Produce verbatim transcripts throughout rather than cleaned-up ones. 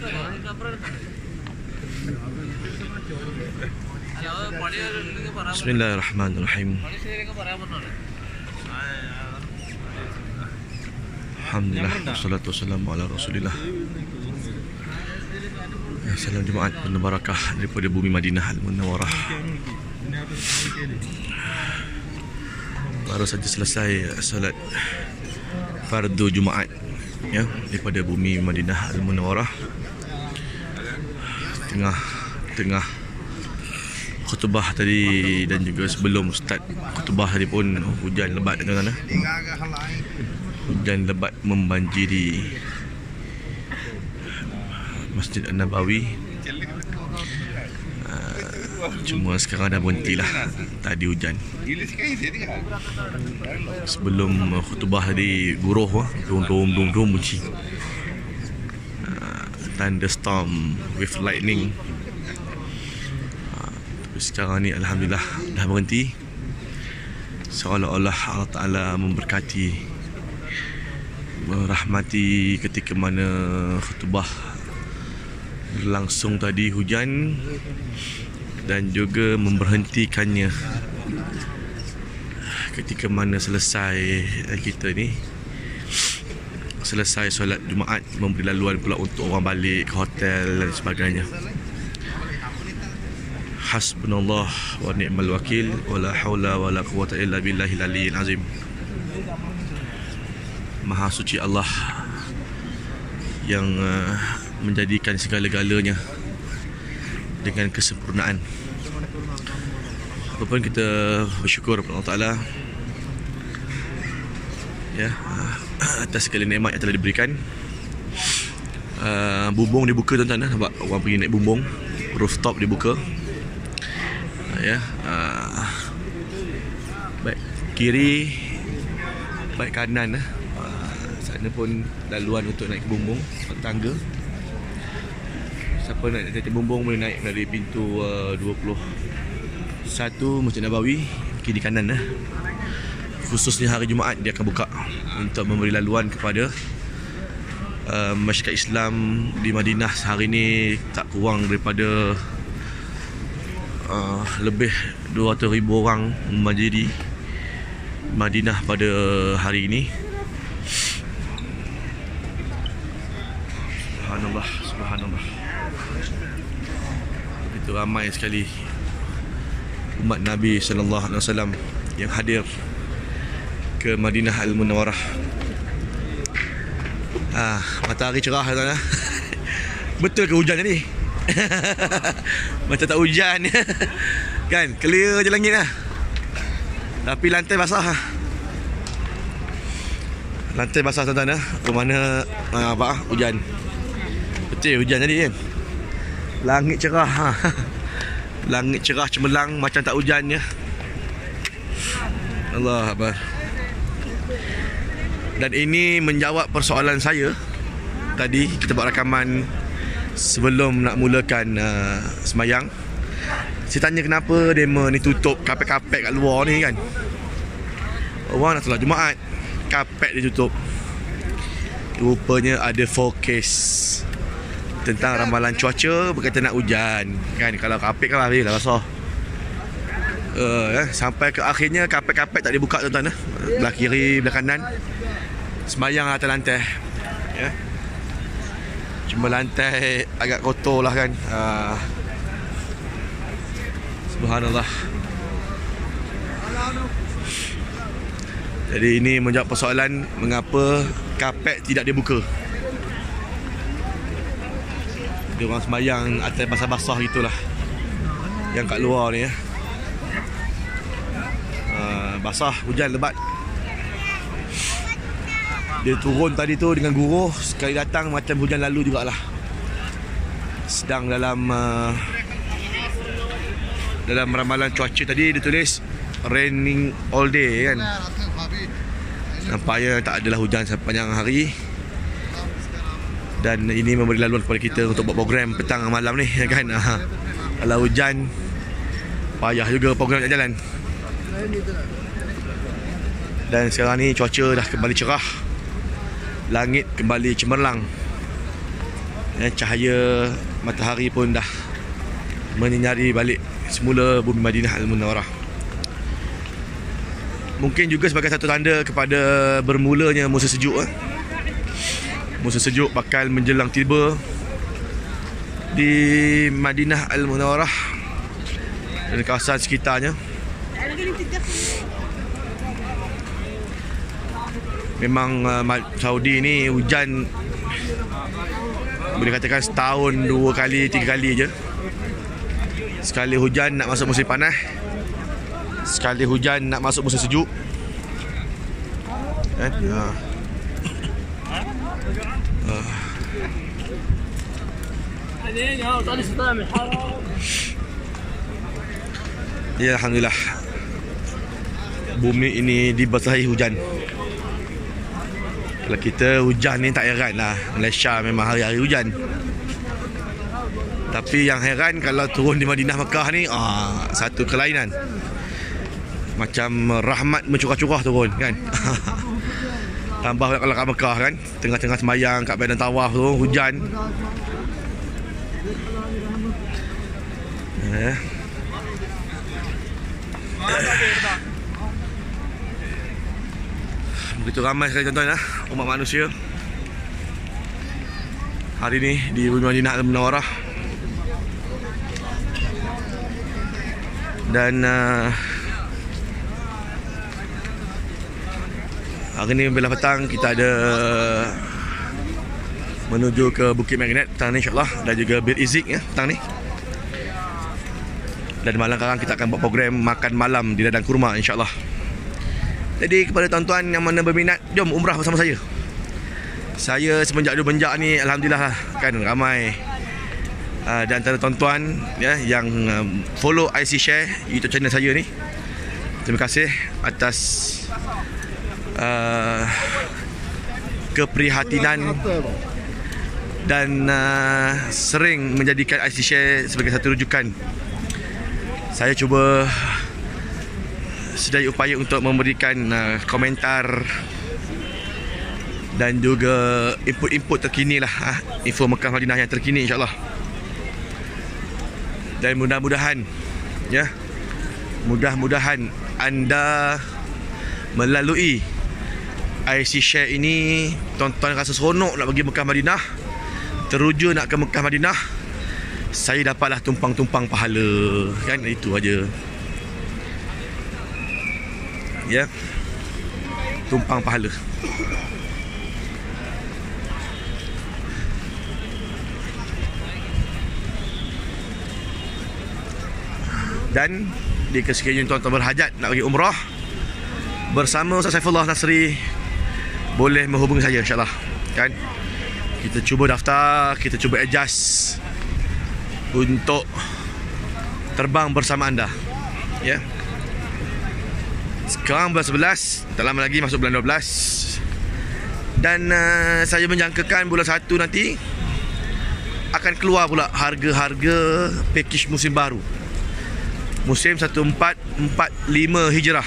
Bismillahirrahmanirrahim. Alhamdulillah, wassalatu wassalamu ala Rasulillah. Salam Jumaat penuh barakah daripada bumi Madinah Al-Munawwarah. Baru saja selesai solat fardu Jumaat ya daripada bumi Madinah Al-Munawwarah. Tengah tengah khutbah tadi dan juga sebelum start khutbah tadi pun hujan lebat tuan-tuan. Hujan lebat membanjiri Masjid An-Nabawi. Uh, cuma sekarang dah berhentilah. Tadi hujan. Sebelum khutbah tadi guruh dum dum dum dum bunyi. Uh, thunderstorm with lightning. Uh, tapi sekarang ni alhamdulillah dah berhenti. Seolah-olah Allah Ta'ala memberkati, merahmati ketika mana khutbah berlangsung tadi hujan dan juga memberhentikannya ketika mana selesai kita ni selesai solat Jumaat, memberi laluan pula untuk orang balik ke hotel dan sebagainya. Hasbunallah wa ni'mal wakil, wala haula wala quwwata illa billahil aliyyil azim. Maha suci Allah yang uh, menjadikan segala-galanya dengan kesempurnaan. Apapun kita bersyukur kepada Allah Ta'ala ya, uh, atas segala nikmat yang telah diberikan. uh, Bumbung dibuka tuan-tuan, nampak orang pergi naik bumbung, rooftop dibuka uh, ya, uh, baik kiri baik kanan uh. Sana pun laluan untuk naik ke bumbung, tangga. Siapa nak naik bumbung boleh naik dari pintu uh, dua puluh satu Masjid Nabawi, kiri kanan eh. Khususnya hari Jumaat dia akan buka untuk memberi laluan kepada uh, masyarakat Islam di Madinah. Hari ini tak kurang daripada uh, lebih dua ratus ribu orang menjadi Madinah pada hari ini. Subhanallah, subhanallah. Begitu ramai sekali umat Nabi sallallahu alaihi wasallam yang hadir ke Madinah Al-Munawwarah. Ah, matahari cerah tuan-tuan. Betul ke hujan tadi? Macam tak hujan. Kan, clear je langit lah. Tapi lantai basah. Lantai basah tuan-tuan. Bermakna ah, apa? Hujan. Betul hujan tadi kan. Langit cerah ha. Langit cerah cemerlang macam tak hujan ya. Allah Akbar. Dan ini menjawab persoalan saya tadi. Kita buat rakaman sebelum nak mulakan uh, semayang. Saya tanya kenapa demo ni tutup kapet-kapet kat luar ni kan. Orang nak solat Jumaat, kapet ditutup. Rupanya ada forecast tentang ramalan cuaca berkata nak hujan kan. Kalau kapet kan habis lah basah. Uh, eh, sampai ke akhirnya kapet-kapet tak dibuka tuan-tuan eh. Belah kiri, belah kanan. Semayang atas lantai ya. Cuma lantai agak kotor lah kan. uh, Subhanallah. Jadi ini menjawab persoalan mengapa kapet tidak dibuka. Dia orang semayang atas basah-basah gitulah yang kat luar ni ya. Uh, basah, hujan lebat. Dia turun tadi tu dengan guruh, sekali datang macam hujan lalu jugalah. Sedang dalam uh, dalam ramalan cuaca tadi dia tulis raining all day kan. Nampaknya tak adalah hujan sepanjang hari. Dan ini memberi laluan kepada kita untuk buat program petang malam ni kan. Ha. Kalau hujan payah juga program nak jalan. Dan sekarang ni cuaca dah kembali cerah. Langit kembali cemerlang. eh, cahaya matahari pun dah menyinari balik semula bumi Madinah Al-Munawwarah. Mungkin juga sebagai satu tanda kepada bermulanya musim sejuk. eh. Musim sejuk bakal menjelang tiba di Madinah Al-Munawwarah dan kawasan sekitarnya. Memang uh, Saudi ni hujan boleh katakan setahun dua kali, tiga kali je. Sekali hujan nak masuk musim panas, sekali hujan nak masuk musim sejuk. Eh? Ha. Uh. Ya, alhamdulillah. Bumi ini dibasahi hujan. Kalau kita hujan ni tak heran lah. Malaysia memang hari-hari hujan. Tapi yang heran kalau turun di Madinah Mekah ni, ah, satu kelainan. Macam rahmat mencurah-curah turun kan. Tambah kalau kat Mekah kan, tengah-tengah semayang kat badan tawaf tu hujan. Eh. Begitu ramai sekali tuan-tuan lah, umat manusia hari ni di bumi Madinah Al-Munawwarah. Dan uh, hari ni bila petang kita ada menuju ke Bukit Magnet petang ni insyaAllah, dan juga Bir Izik ya, petang ni. Dan malam sekarang kita akan buat program makan malam di ladang kurma insyaAllah. Jadi kepada tuan-tuan yang mana berminat, jom umrah bersama saya. Saya semenjak dulu benjak ni alhamdulillah kan ramai uh, di antara tuan-tuan ya yang um, follow I C Share YouTube channel saya ni. Terima kasih atas uh, keprihatinan dan uh, sering menjadikan I C Share sebagai satu rujukan. Saya cuba sedaya upaya untuk memberikan uh, komentar dan juga input-input terkini lah, uh, info Mekah Madinah yang terkini insyaAllah. Dan mudah-mudahan ya, mudah-mudahan anda melalui I C Share ini, tuan-tuan rasa seronok nak pergi Mekah Madinah, teruja nak ke Mekah Madinah, saya dapatlah tumpang-tumpang pahala kan, itu aja. Ya, tumpang pahala. Dan jika sekiranya tuan-tuan berhajat nak pergi umrah bersama Ustaz Saifullah Nasri, boleh menghubungi saya insyaAllah kan. Kita cuba daftar, kita cuba adjust untuk terbang bersama anda ya. Sekarang bulan sebelas, tak lama lagi masuk bulan dua belas. Dan uh, saya menjangkakan bulan satu nanti akan keluar pula harga-harga pakej musim baru, musim seribu empat ratus empat puluh lima Hijrah,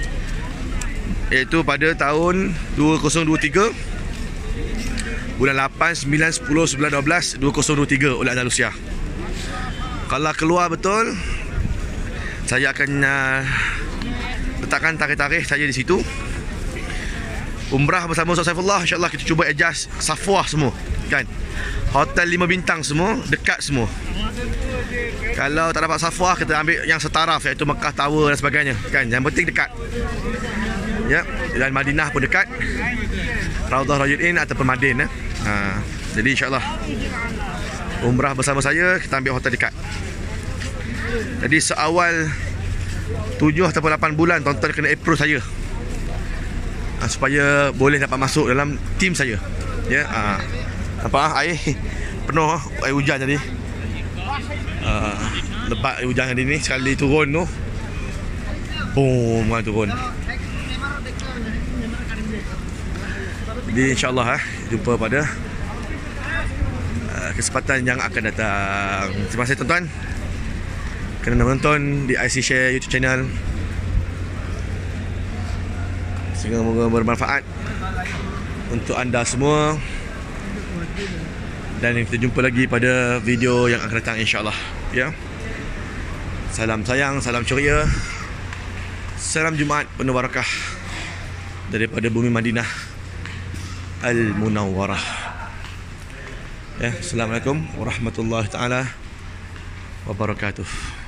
iaitu pada tahun dua ribu dua puluh tiga, bulan lapan, sembilan, sepuluh, sebelas, dua belas, dua ribu dua puluh tiga oleh Andalusia. Kalau keluar betul, saya akan uh, letakkan tarikh-tarikh saya di situ. Umrah bersama Ustaz Saifullah, insyaAllah kita cuba adjust Safwah semua kan. Hotel lima bintang semua, dekat semua. Kalau tak dapat Safwah, kita ambil yang setaraf, iaitu Mekah Tower dan sebagainya kan. Yang penting dekat ya. Dan Madinah pun dekat, Raudhah Rayuddin ataupun Madin eh. ha. Jadi insyaAllah umrah bersama saya, kita ambil hotel dekat. Jadi seawal tujuh ataupun lapan bulan tuan-tuan kena approve saya ha, supaya boleh dapat masuk dalam tim saya ya. ha. Nampak air penuh, air hujan tadi, ha, lebat air hujan tadi ni. Sekali turun tu boom kan turun. Jadi insyaAllah eh, jumpa pada uh, kesempatan yang akan datang. Terima kasih tuan-tuan kerana menonton di I C Share YouTube channel. Semoga bermanfaat untuk anda semua. Dan kita jumpa lagi pada video yang akan datang, insya-Allah. Ya. Salam sayang, salam ceria. Salam Jumaat penuh barakah daripada bumi Madinah Al-Munawwarah. Ya, Assalamualaikum warahmatullahi taala wabarakatuh.